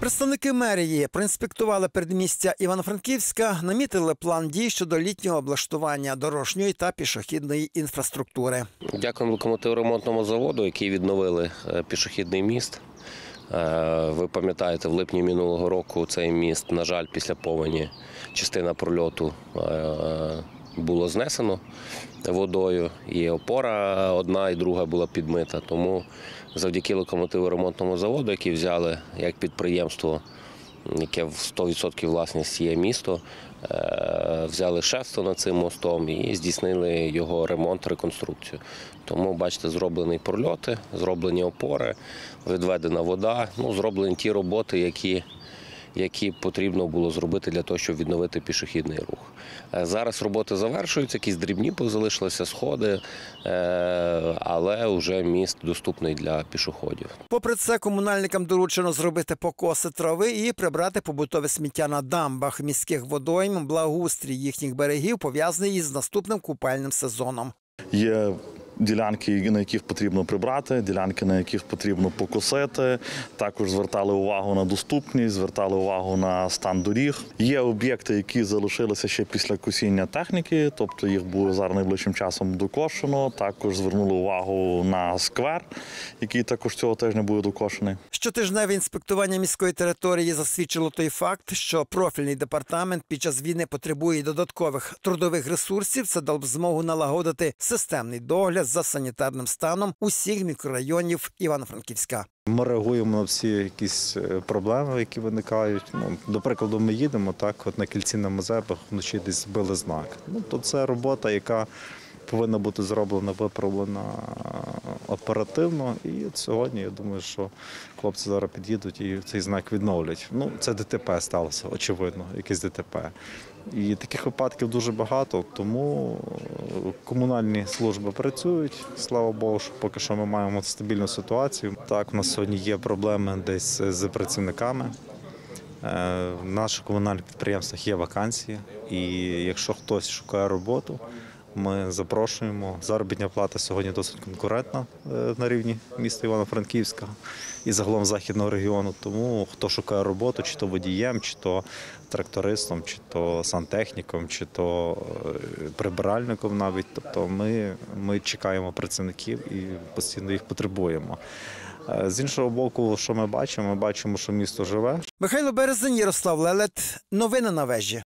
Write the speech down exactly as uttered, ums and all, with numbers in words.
Представники мерії проінспектували передмістя Івано-Франківська, намітили план дій щодо літнього облаштування дорожньої та пішохідної інфраструктури. Дякуємо локомотиворемонтному заводу, який відновили пішохідний міст. Ви пам'ятаєте, в липні минулого року цей міст, на жаль, після повені частина прольоту було знесено водою, і опора одна і друга була підмита. Тому завдяки локомотиворемонтному заводу, який взяли як підприємство, яке в сто відсотків власність є місто, взяли шефство над цим мостом і здійснили його ремонт, реконструкцію. Тому, бачите, зроблені прольоти, зроблені опори, відведена вода, ну, зроблені ті роботи, які які потрібно було зробити для того, щоб відновити пішохідний рух. Зараз роботи завершуються, якісь дрібні залишилися сходи, але вже міст доступний для пішоходів. Попри це, комунальникам доручено зробити покоси трави і прибрати побутове сміття на дамбах міських водойм. Благоустрій їхніх берегів пов'язаний із наступним купальним сезоном. Є ділянки, на яких потрібно прибрати, ділянки, на яких потрібно покосити. Також звертали увагу на доступність, звертали увагу на стан доріг. Є об'єкти, які залишилися ще після косіння техніки, тобто їх буде зараз найближчим часом докошено. Також звернули увагу на сквер, який також цього тижня буде докошений. Щотижневе інспектування міської території засвідчило той факт, що профільний департамент під час війни потребує додаткових трудових ресурсів. Це дало б змогу налагодити системний догляд за санітарним станом усіх мікрорайонів Івано-Франківська. Ми реагуємо на всі якісь проблеми, які виникають. Ну, до прикладу, ми їдемо, так, от на кільці на Мазепах вночі десь збили знак. Ну, то це робота, яка повинна бути зроблена, виправлена оперативно. І от сьогодні, я думаю, що хлопці зараз під'їдуть і цей знак відновлять. Ну, це ДТП сталося, очевидно, якесь ДТП. І таких випадків дуже багато, тому комунальні служби працюють. Слава Богу, що поки що ми маємо стабільну ситуацію. Так, у нас сьогодні є проблеми десь з працівниками. В наших комунальних підприємствах є вакансії, і якщо хтось шукає роботу, ми запрошуємо. Заробітна плата сьогодні досить конкурентна на рівні міста Івано-Франківська і загалом західного регіону. Тому хто шукає роботу, чи то водієм, чи то трактористом, чи то сантехніком, чи то прибиральником навіть. Тобто ми, ми чекаємо працівників і постійно їх потребуємо. З іншого боку, що ми бачимо? Ми бачимо, що місто живе. Михайло Березень, Ярослав Лелет. Новини на вежі.